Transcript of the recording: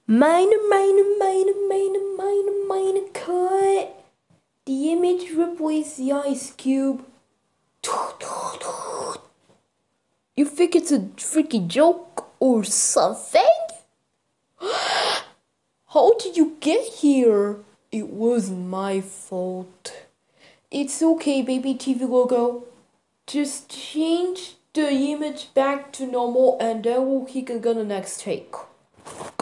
Mine, cut. The image replaces the ice cube. You think it's a freaky joke or something? How did you get here? It wasn't my fault. It's okay, baby TV logo. Just change the image back to normal and then we'll kick again the next take.